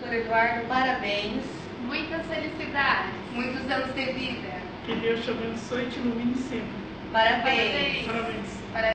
Doutor Eduardo, parabéns. Muitas felicidades. Muitos anos de vida. Que Deus te abençoe e te ilumine sempre. Parabéns. Parabéns.